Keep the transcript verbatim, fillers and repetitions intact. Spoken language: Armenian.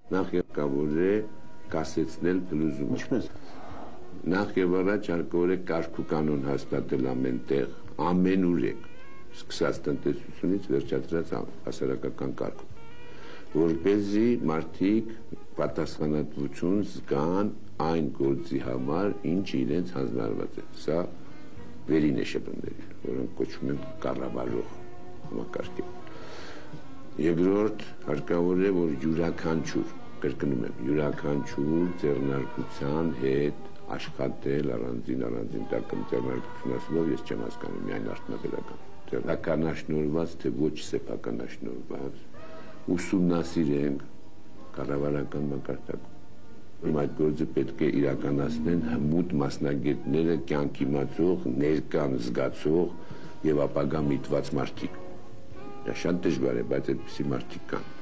Նախ եւ կարևոր է կասեցնել փլուզումը։ Ինչպես։ Նախ եւ առաջ հարկավոր է կարգ ու կանոն հաստատել ամենտեղ, ամենուր եք, սկսած տնտեսությունից վերջացրած հասարակական կարգով, որպեսզի մարդիկ պատասխանատվություն զգան այն գործի համար, ինչը իրենց հանձնարարված է։ Սա վերին է շփումների, որոնք կոչվում են կառավարող համակարգեր։ Երկրորդ, հարկավոր է, որ յուրաքանչյուր, կրկնում եմ, յուրաքանչյուր ձեռնարկության հետ աշխատել առանձին առանձին տակում ձեռնարկություն ասելով, ես չեմ հասկանում միայն արդյունաբերական։ Ձեռնականաշնորհված, թե ոչ սեփականաշնորհված, ուսումնասիրենք կառավարական մակարդակում։ Այդ գործը պետք է իրականացնեն հմուտ մասնագետները, կյանք իմացող, ներկան զգացող եւ ապագա միտված մարդիկ։ Դա շատ դժվար է, բայց այդպիսի մարդիկ կան։